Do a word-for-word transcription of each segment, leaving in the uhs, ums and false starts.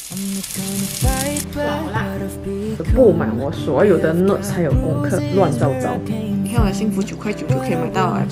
布满我所有的 notes 还有功课，乱糟糟。你看我的幸福九块九就可以买到啊！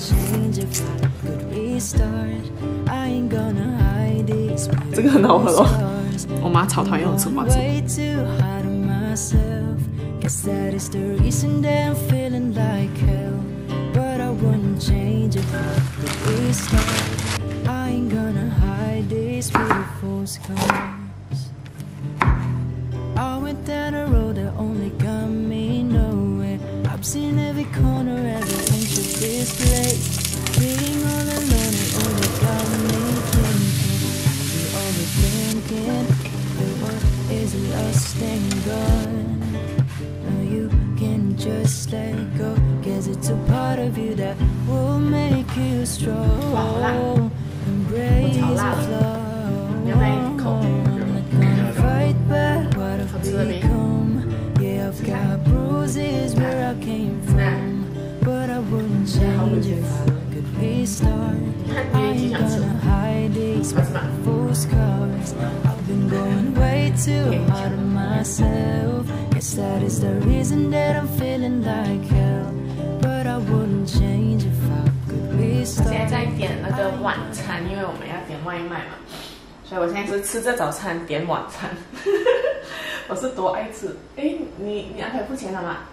这个很好喝哦，我妈超讨厌我吃瓜子。I went down a road that only got me nowhere. I've seen every corner, every inch of this place. Being all alone, it only got me thinking. Be overthinking that what is lost and gone. No, you can just let go, 'cause it's a part of you that will make you strong. Embrace the flow. Become, yeah, I've got bruises where I came from, but I wouldn't change if I could restart. I ain't gonna hide these full scars. I've been going way too hard on myself. Guess that is the reason that I'm feeling like hell, but I wouldn't change if I could restart. 现在在点那个晚餐，因为我们要点外卖嘛，所以我现在是吃着早餐点晚餐。我是多爱吃，哎，你你安排付钱了吗？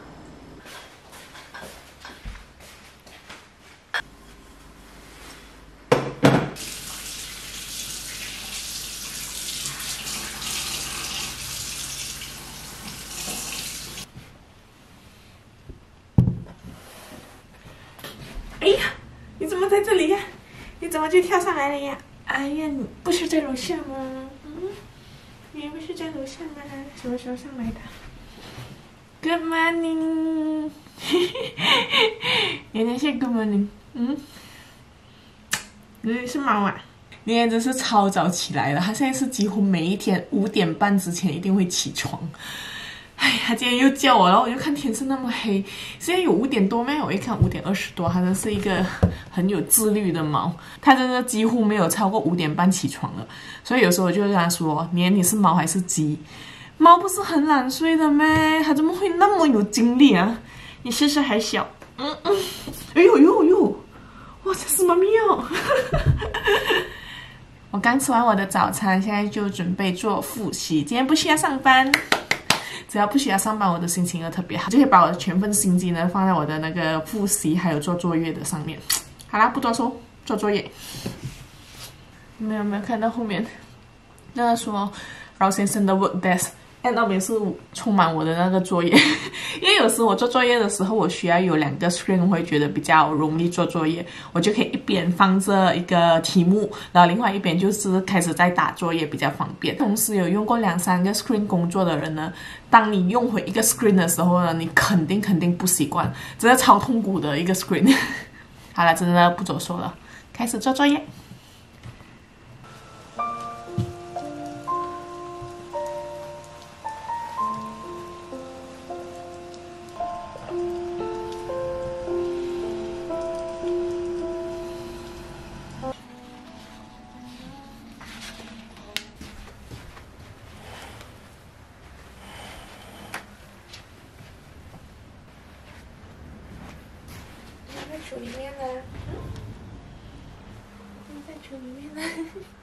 哎呀，你怎么在这里呀？你怎么就跳上来了呀？哎呀，你不是在楼下吗？嗯。你不是在楼下吗？什么时候上来的 ？Good morning， 妍妍是 Good morning， 嗯，你是猫啊？妍妍真是超早起来了，她现在是几乎每一天五点半之前一定会起床。哎，她今天又叫我，然后我就看天是那么黑，现在有五点多没有？我一看五点二十多，她真是一个很有自律的猫，她真的几乎没有超过五点半起床了。所以有时候我就跟她说：“你你是猫还是鸡？猫不是很懒睡的咩？它怎么会那么有精力啊？你试试还小，嗯嗯，哎呦呦呦，哇，这是妈咪哦！”我刚吃完我的早餐，现在就准备做复习。今天不需要上班。只要不需要上班，我的心情都特别好，就可以把我的全份心机呢放在我的那个复习还有做作业的上面。好啦，不多说，做作业。没有没有看到后面那个说饶先生的 work desk， 那边是充满我的那个作业。因为有时我做作业的时候，我需要有两个 screen， 我会觉得比较容易做作业，我就可以一边放着一个题目，然后另外一边就是开始在打作业，比较方便。同时有用过两三个 screen 工作的人呢，当你用回一个 screen 的时候呢，你肯定肯定不习惯，真的超痛苦的一个 screen。好了，真的不多说了，开始做作业。橱里面呢？你在橱里面呢？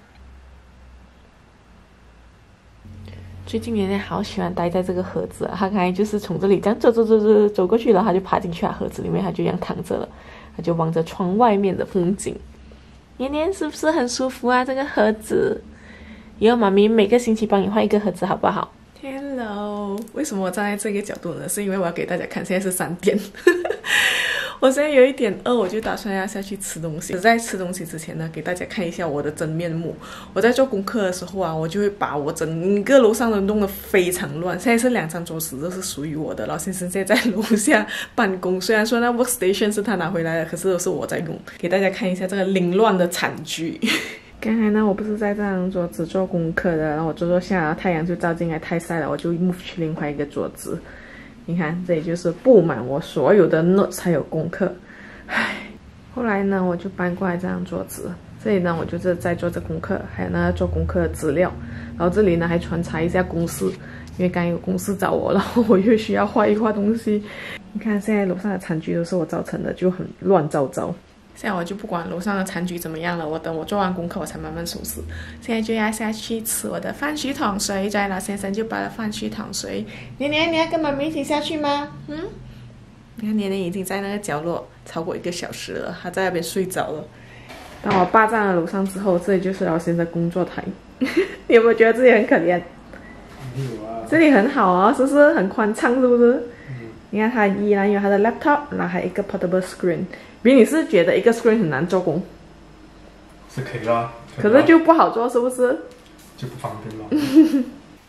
最近妍妍好喜欢待在这个盒子啊！她刚才就是从这里这样走走走走走过去了，她就爬进去啊盒子里面，她就这样躺着了，她就望着窗外面的风景。妍妍是不是很舒服啊？这个盒子，以后妈咪每个星期帮你换一个盒子，好不好 ？Hello， 为什么我站在这个角度呢？是因为我要给大家看，现在是三点。我现在有一点饿，我就打算要下去吃东西。在吃东西之前呢，给大家看一下我的真面目。我在做功课的时候啊，我就会把我整个楼上的弄得非常乱。现在是两张桌子都是属于我的，老先生现在在楼下办公。虽然说那 workstation 是他拿回来的，可是都是我在用。给大家看一下这个凌乱的惨剧。刚才呢，我不是在这张桌子做功课的，然后我坐坐下，太阳就照进来，太晒了，我就 move 去另外一个桌子。你看，这里就是布满我所有的 notes 还有功课。唉，后来呢，我就搬过来这张桌子， 这里呢，我就是在做着功课，还有呢做功课的资料。然后这里呢还穿插一下公司，因为刚有公司找我，然后我又需要画一画东西。你看现在楼上的残局都是我造成的，就很乱糟糟。现在我就不管楼上的残局怎么样了，我等我做完功课我才慢慢收拾。现在就要下去吃我的饭须糖水，在老先生就把了饭须糖水。年年，你要跟妈咪一起下去吗？嗯。你看，年年已经在那个角落超过一个小时了，他在那边睡着了。当我霸占了楼上之后，这里就是老先生工作台。你有没有觉得这里很可怜？有啊。这里很好哦，是不是很宽敞？是不是？嗯。你看，他依然有他的 laptop， 然后还有一个 portable screen。比你是觉得一个 screen 很难做工？ 是可以啦。 可是就不好做，是不是？ 就不方便了。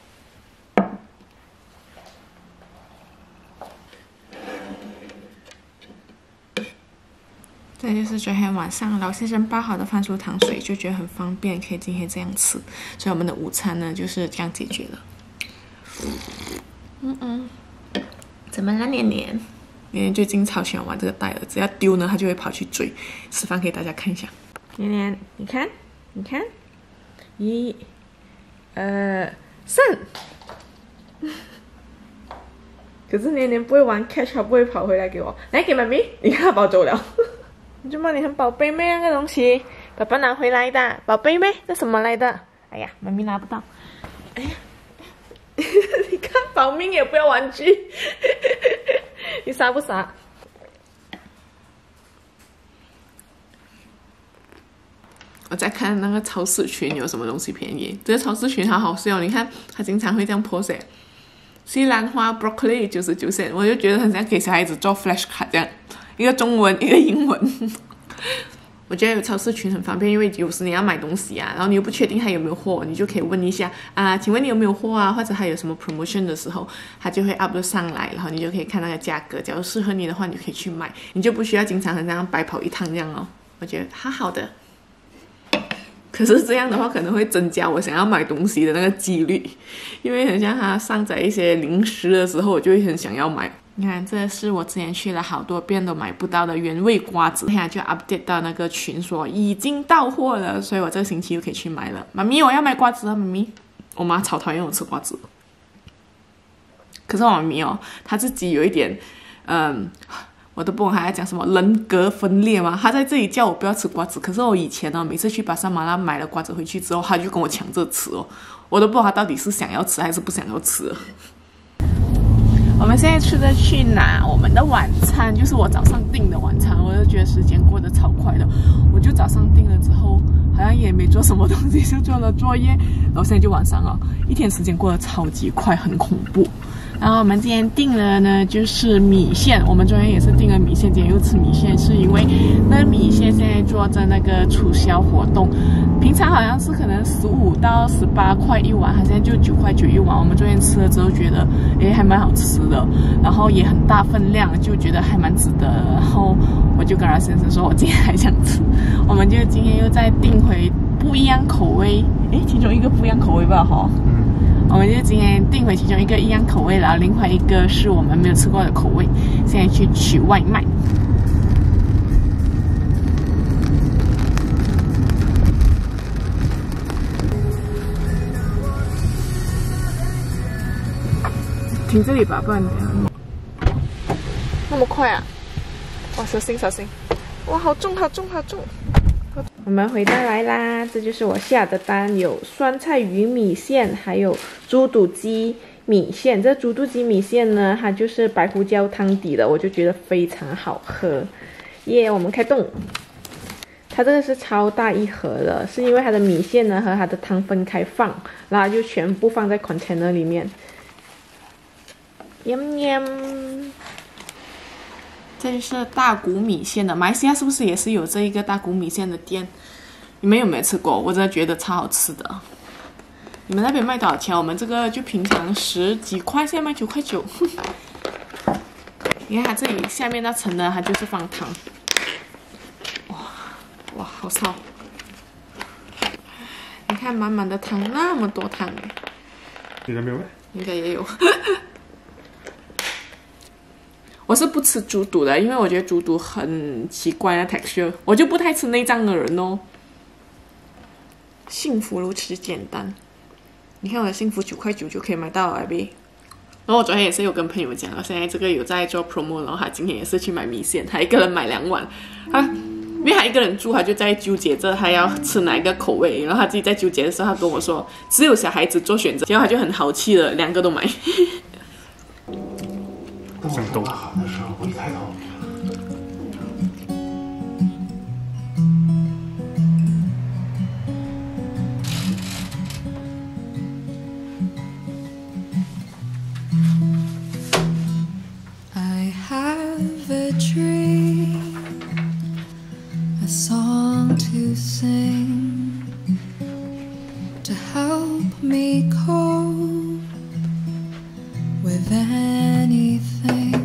这就是昨天晚上老先生煲好的饭酥糖水，就觉得很方便，可以今天这样吃。所以我们的午餐呢就是这样解决了。嗯嗯，怎么了，年年？年年最近超喜欢玩这个袋了，只要丢呢，他就会跑去追。示范给大家看一下。年年，你看，你看，一、二、三。可是年年不会玩 catch， 他不会跑回来给我。来，给妈咪，你看他跑走了。你就骂你很宝贝咩？那个东西，爸爸拿回来的，宝贝咩？这什么来的？哎呀，妈咪拿不到。哎呀，你看保命也不要玩具，你傻不傻？我在看那个超市群有什么东西便宜。这个超市群好好笑，你看他经常会这样 post， 西兰花 broccoli 九十九 cent， 我就觉得很像给小孩子做 flash card 这样。一个中文，一个英文。我觉得有超市群很方便，因为有时你要买东西啊，然后你又不确定它有没有货，你就可以问一下啊，请问你有没有货啊？或者还有什么 promotion 的时候，它就会 upload 上来，然后你就可以看那个价格。假如适合你的话，你就可以去买，你就不需要经常很这样白跑一趟这样哦。我觉得好好的。可是这样的话可能会增加我想要买东西的那个几率，因为很像它上载一些零食的时候，我就会很想要买。你看，这是我之前去了好多遍都买不到的原味瓜子，现在就 update 到那个群说已经到货了，所以我这个星期又可以去买了。妈咪，我要买瓜子啊！妈咪，我妈超讨厌我吃瓜子。可是我妈咪哦，她自己有一点，嗯，我都不懂她在讲什么人格分裂嘛。她在这里叫我不要吃瓜子，可是我以前呢，每次去巴沙马拉买了瓜子回去之后，她就跟我抢着吃哦，我都不知道她到底是想要吃还是不想要吃。我们现在出的去拿我们的晚餐，就是我早上订的晚餐，我就觉得时间过得超快的。我就早上订了之后，好像也没做什么东西，就做了作业，然后现在就晚上了，一天时间过得超级快，很恐怖。然后我们今天订了呢，就是米线。我们昨天也是订了米线，今天又吃米线，是因为那米线现在做着那个促销活动，平常好像是可能十五到十八块一碗，它现在就九块九一碗。我们昨天吃了之后觉得，诶，还蛮好吃的，然后也很大分量，就觉得还蛮值得。然后我就跟他先生说，我今天还想吃，我们就今天又再订回不一样口味，诶，其中一个不一样口味吧，哈。我们就今天订回其中一个一样口味，然后另外一个是我们没有吃过的口味，现在去取外卖。停这里吧，不然那么快啊！哇，小心小心！哇，好重好重好重！我们回到来啦，这就是我下的单，有酸菜鱼米线，还有猪肚鸡米线。这猪肚鸡米线呢，它就是白胡椒汤底的，我就觉得非常好喝。耶、yeah, 我们开动。它这个是超大一盒的，是因为它的米线呢和它的汤分开放，然后就全部放在 container 里面。yum yum。这就是大骨米线的，马来西亚是不是也是有这一个大骨米线的店？你们有没有吃过？我真的觉得超好吃的。你们那边卖多少钱？我们这个就平常十几块，现在卖九块九。你看它这里下面那层呢，它就是放汤。哇哇，好烧！你看满满的汤，那么多汤。 你那边有吗？ 应该也有。我是不吃猪肚的，因为我觉得猪肚很奇怪的 texture， 我就不太吃内脏的人哦。 幸福如此简单。你看我的幸福九块九就可以买到了 ，baby。然后我昨天也是有跟朋友讲了，现在这个有在做 promo， 然后他今天也是去买米线，他一个人买两碗，他因为他一个人住，他就在纠结着他要吃哪一个口味，然后他自己在纠结的时候，他跟我说只有小孩子做选择，结果他就很豪气的两个都买。 等我头发好的时候不会抬头。 I have a dream, a song to sing, to help me cope with anything.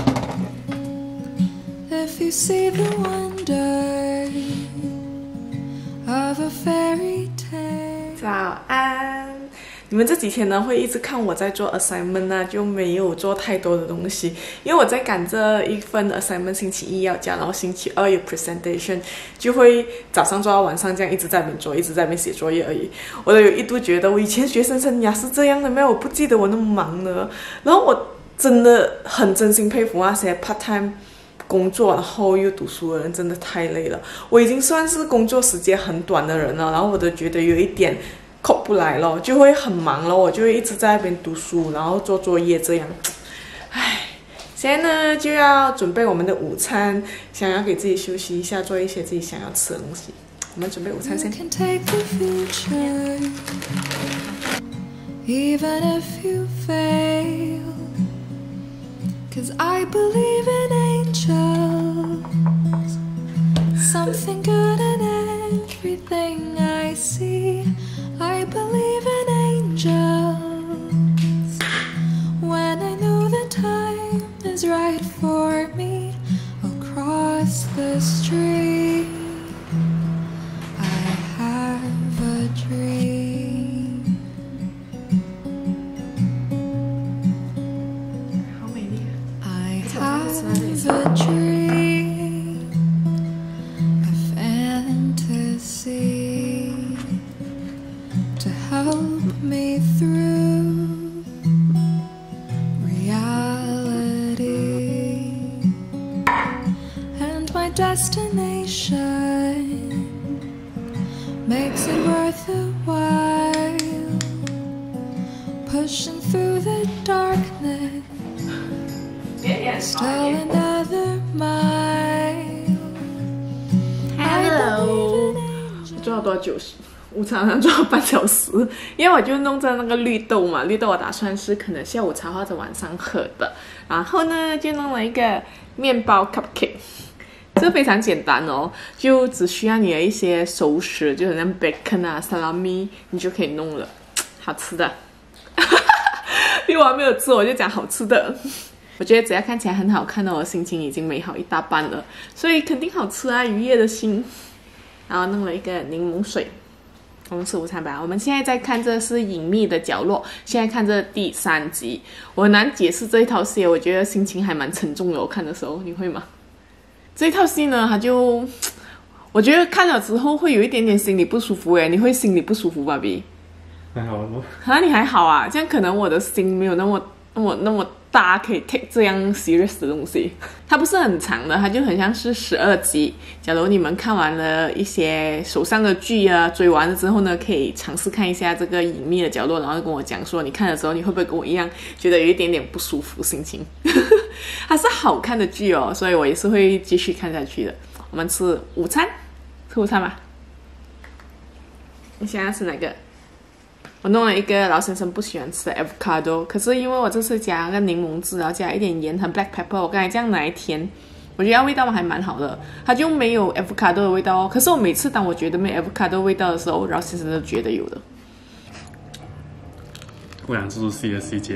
If you see the wonder of a fairy tale. 早安。你们这几天呢会一直看我在做 assignment 呢、啊，就没有做太多的东西，因为我在赶这一份 assignment， 星期一要交，然后星期二有 presentation， 就会早上做到晚上这样一直在那边做，一直在那边写作业而已。我都有一度觉得我以前学生生涯是这样的没有，我不记得我那么忙呢。然后我真的很真心佩服那些 part time 工作然后又读书的人，真的太累了。我已经算是工作时间很短的人了，然后我都觉得有一点扣不来了，就会很忙了，我就会一直在那边读书，然后做作业这样。唉，现在呢就要准备我们的午餐，想要给自己休息一下，做一些自己想要吃的东西。我们准备午餐先。 Even if you fail, 'cause I believe in angels, something good in everything I see. I believe in angels. When I know the time is right for me, I'll cross the street. I have a dream. 好美丽啊 I have a dream, a fantasy, to help me through reality, and my destination makes it worth a while, pushing through the darkness, still another mile. Hello， 我做了多久？午餐好像做了半小时，因为我就弄着那个绿豆嘛，绿豆我打算是可能下午茶或者晚上喝的。然后呢，就弄了一个面包 cupcake， 这非常简单哦，就只需要你的一些熟食，就好像 bacon 啊、salami， 你就可以弄了，好吃的。因为我还没有吃，我就讲好吃的。我觉得只要看起来很好看的，我心情已经美好一大半了，所以肯定好吃啊，愉悦的心。然后弄了一个柠檬水。我们吃午餐吧。我们现在在看这是隐秘的角落，现在看这第三集。我很难解释这一套戏，我觉得心情还蛮沉重的。我看的时候，你会吗？这一套戏呢，它就我觉得看了之后会有一点点心里不舒服诶。你会心里不舒服吧 ，B？ 还好我啊，你还好啊，这样可能我的心没有那么那么那么大，可以 take 这样 serious 的东西。它不是很长的，它就很像是十二集。假如你们看完了一些手上的剧啊，追完了之后呢，可以尝试看一下这个隐秘的角落，然后跟我讲说，你看的时候你会不会跟我一样，觉得有一点点不舒服心情？它是好看的剧哦，所以我也是会继续看下去的。我们吃午餐，吃午餐吧。你想要吃哪个？我弄了一个老先生不喜欢吃的 avocado， 可是因为我这次加个柠檬汁，然后加一点盐和 black pepper， 我刚才这样拿一甜，我觉得味道还蛮好的，它就没有 avocado 的味道哦。可是我每次当我觉得没 avocado 味道的时候，老先生都觉得有的。 我想这出戏的细节。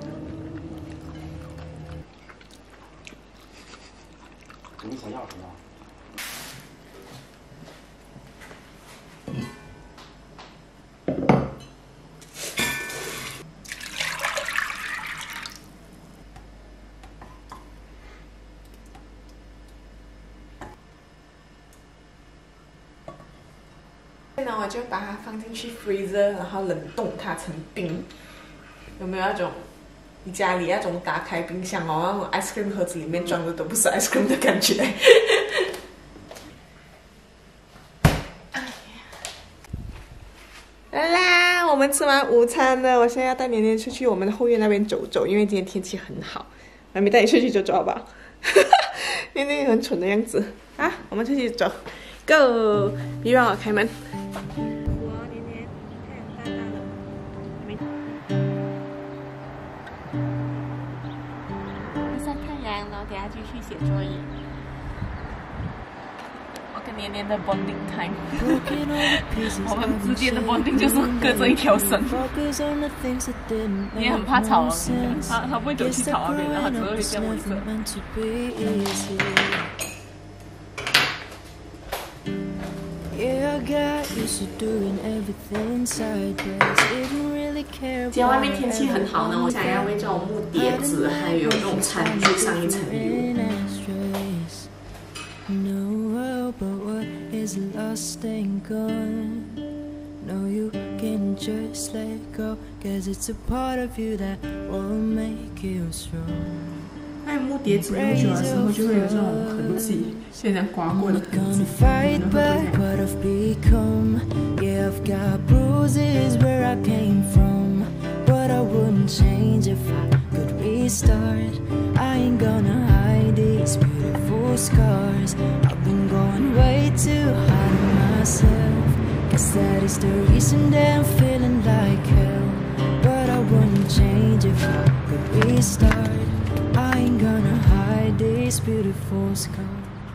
你想要什么？ 然后我就把它放进去 freezer， 然后冷冻它成冰。有没有那种你家里那种打开冰箱哦，那种 ice cream 盒子里面装的都不是 ice cream 的感觉？来啦，我们吃完午餐了，我现在要带年年出去我们的后院那边走走，因为今天天气很好。还没带你出去走走好不好？年年很蠢的样子啊！我们出去走 ，Go！ 别让我开门。哇，年年太阳大大的，还没。晒太阳，然后等下继续写作业。我跟年年的 bonding time， 我们之间的 bonding 就是隔着一条绳。你也很怕吵哦，他他不会走去吵那边的，他只会这样围着。今天外面天气很好呢，我想要为这种木碟子还有这种餐具上一层油。But what is lost ain't gone. No, you can just let go, cause it's a part of you that will make you strong. 那木碟子用久的时候就会有这种痕迹，现在刮过的痕迹。Fight back what I've become. Yeah, I've got bruises where I came from, but I wouldn't change if I could restart. I ain't gonna hide these beautiful scars. I've been going way too hard on myself. Guess that is the reason that I'm feeling like hell. But I wouldn't change if I could restart. I ain't gonna hide these beautiful scars.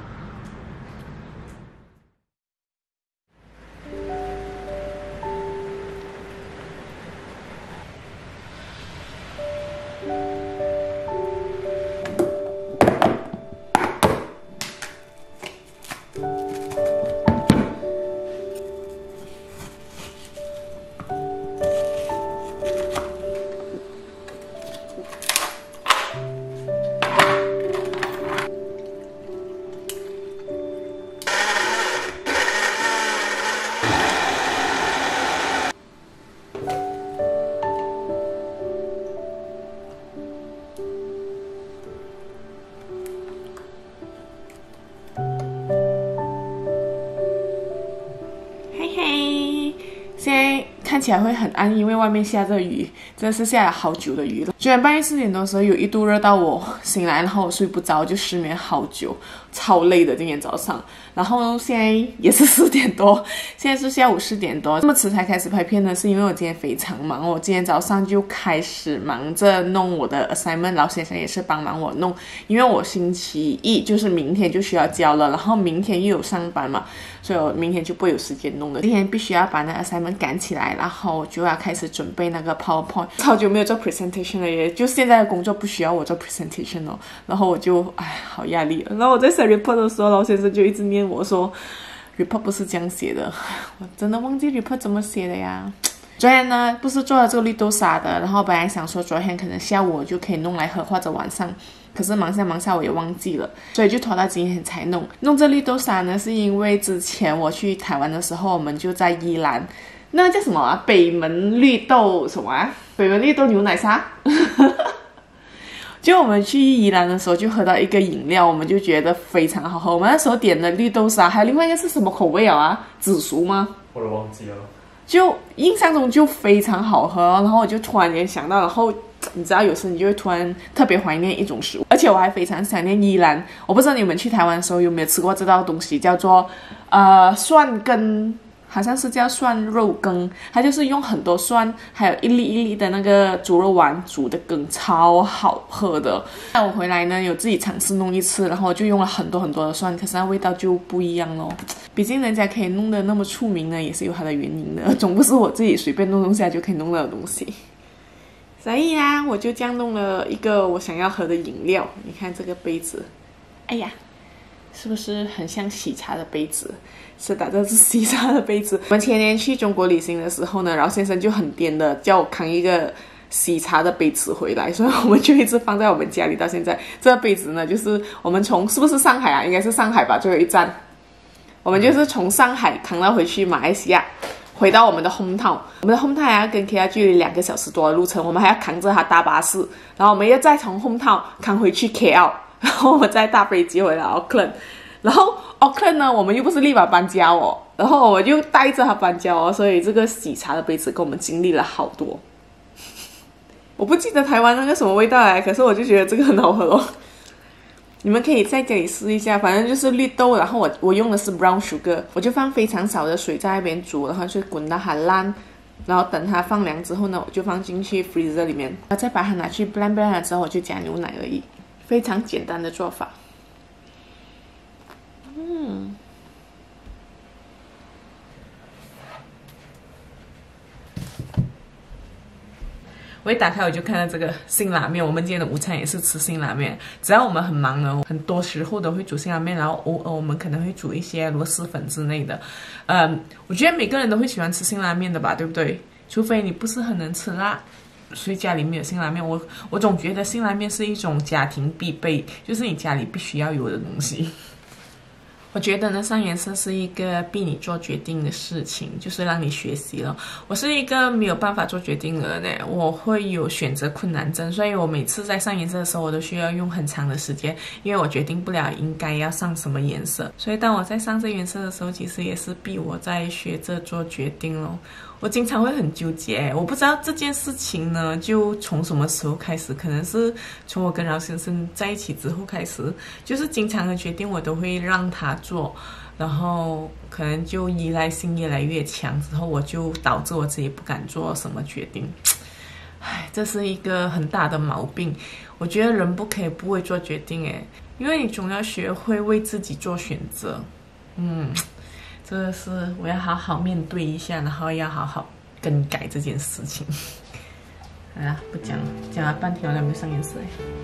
看起来会很暗，因为外面下着雨，真的是下了好久的雨了。居然半夜四点多的时候有一度热到我醒来，然后我睡不着，就失眠好久，超累的今天早上。然后现在也是四点多，现在是下午四点多，这么迟才开始拍片呢，是因为我今天非常忙，我今天早上就开始忙着弄我的 assignment， 老先生也是帮忙我弄，因为我星期一就是明天就需要交了，然后明天又有上班嘛，所以我明天就不会有时间弄了。今天必须要把那 assignment 赶起来，然后就要开始准备那个 PowerPoint。超久没有做 presentation 了耶，就现在的工作不需要我做 presentation 哦，然后我就哎好压力了。然后我在写 report 的时候，老先生就一直念我说 report 不是这样写的，我真的忘记 report 怎么写的呀。昨天呢不是做了这个绿豆沙的，然后本来想说昨天可能下午我就可以弄来喝或者晚上，可是忙下忙下我也忘记了，所以就拖到今天才弄。弄这绿豆沙呢是因为之前我去台湾的时候，我们就在宜兰，那叫什么啊？北门绿豆什么啊？北门绿豆牛奶沙。就我们去宜兰的时候就喝到一个饮料，我们就觉得非常好喝。我们那时候点的绿豆沙，还有另外一个是什么口味啊？紫薯吗？ 我都忘记了。 就印象中就非常好喝，然后我就突然间想到，然后你知道有时你就会突然特别怀念一种食物，而且我还非常想念宜兰。我不知道你们去台湾的时候有没有吃过这道东西，叫做呃蒜羹。好像是叫蒜肉羹，它就是用很多蒜，还有一粒一粒的那个猪肉丸煮的羹，超好喝的。那我回来呢，有自己尝试弄一次，然后就用了很多很多的蒜，可是那味道就不一样咯。毕竟人家可以弄得那么出名呢，也是有它的原因的，总不是我自己随便弄弄下就可以弄到的东西。所以啊，我就这样弄了一个我想要喝的饮料。你看这个杯子，哎呀，是不是很像喜茶的杯子？是的，这是喜茶的杯子。我们前年去中国旅行的时候呢，然后先生就很颠的叫我扛一个喜茶的杯子回来，所以我们就一直放在我们家里到现在。这个杯子呢，就是我们从是不是上海啊？应该是上海吧，最后一站。我们就是从上海扛到回去马来西亚， 回到我们的 hometown， 我们的 hometown 还要跟 K L 距离两个小时多的路程，我们还要扛着它搭巴士，然后我们又再从 hometown 扛回去 K L， 然后我们再搭飞机回来 Auckland， 然后 Auckland 呢，我们又不是立马搬家哦，然后我就带着它搬家哦，所以这个喜茶的杯子跟我们经历了好多。我不记得台湾那个什么味道来，可是我就觉得这个很好喝哦。你们可以在家里试一下，反正就是绿豆，然后我我用的是 brown sugar， 我就放非常少的水在那边煮，然后就滚到它烂，然后等它放凉之后呢，我就放进去 freezer 里面，然后再把它拿去 blend blend 了之后，我就加牛奶而已，非常简单的做法。嗯。我一打开我就看到这个辛拉面，我们今天的午餐也是吃辛拉面。只要我们很忙呢，很多时候都会煮辛拉面，然后偶尔我们可能会煮一些螺蛳粉之类的。嗯，我觉得每个人都会喜欢吃辛拉面的吧，对不对？除非你不是很能吃辣，所以家里面有辛拉面。我我总觉得辛拉面是一种家庭必备，就是你家里必须要有的东西。我觉得呢，上颜色是一个逼你做决定的事情，就是让你学习了。我是一个没有办法做决定的人呢，我会有选择困难症，所以我每次在上颜色的时候，我都需要用很长的时间，因为我决定不了应该要上什么颜色。所以当我在上这颜色的时候，其实也是逼我在学着做决定咯。我经常会很纠结，我不知道这件事情呢，就从什么时候开始，可能是从我跟饶先生在一起之后开始，就是经常的决定我都会让他做，然后可能就依赖性越来越强，之后我就导致我自己不敢做什么决定。唉，这是一个很大的毛病。我觉得人不可以不会做决定，诶，因为你总要学会为自己做选择。嗯。这个是我要好好面对一下，然后要好好更改这件事情。好啦，不讲了，讲了半天我还没有上颜色。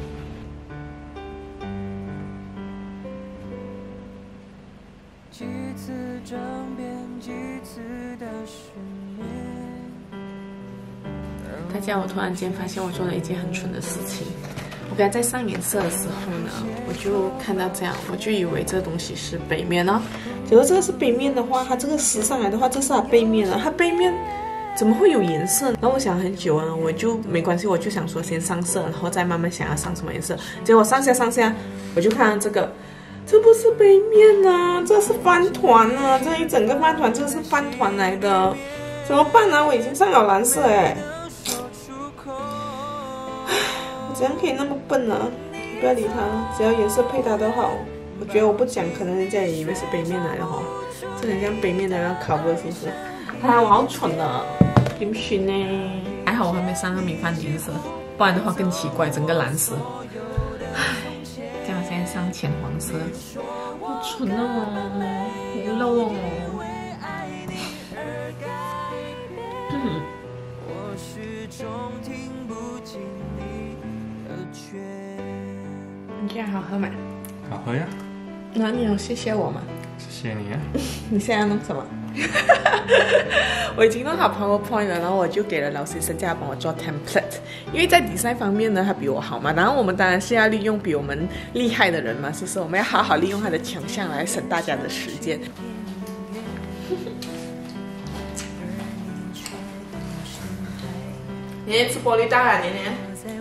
几次争辩，几次的失眠。大家，我突然间发现我做了一件很蠢的事情。我刚才在上颜色的时候呢，我就看到这样，我就以为这东西是背面哦。假如这个是背面的话，它这个撕上来的话，这是它背面啊，它背面怎么会有颜色？然后我想很久啊，我就没关系，我就想说先上色，然后再慢慢想要上什么颜色。结果上下上下，我就看到这个，这不是背面啊，这是饭团啊，这一整个饭团这是饭团来的，怎么办啊？我已经上了蓝色哎。怎样可以那么笨呢、啊？不要理他，只要颜色配搭都好。我觉得我不讲，可能人家也以为是背面来的哈。这很像背面的要考过是不是？啊，我好蠢啊！点算呢？还好我还没上个米饭颜色，不然的话更奇怪，整个蓝色。唉，这样现在上浅黄色，好蠢哦，好 low 哦。嗯。你这样好喝吗？ 好喝呀。 那你要谢谢我吗？ 谢谢你啊。 你现在要弄什么？我已经弄好 PowerPoint 了，然后我就给了老先生叫他帮我做 template， 因为在 design 方面呢，他比我好嘛。然后我们当然是要利用比我们厉害的人嘛，是不是？我们要好好利用他的强项来省大家的时间。年年吃玻璃蛋啊，年年。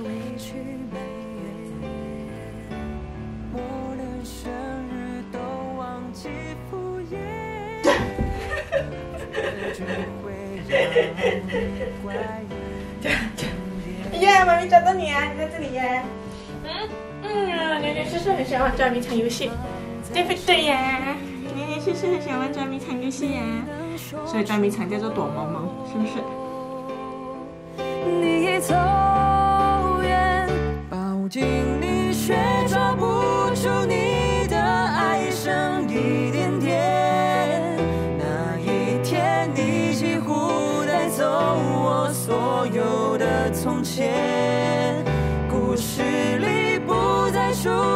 耶，妈咪找到你啊！你在这里呀。嗯嗯，年年是不是很喜欢玩捉迷藏游戏？对不对呀？年年是不是很喜欢玩捉迷藏游戏呀？所以捉迷藏叫做躲猫猫，是不是？你走远，抱紧你却抓不住你的爱剩一点点。那一天你几乎带走我所有的从前，故事里不再出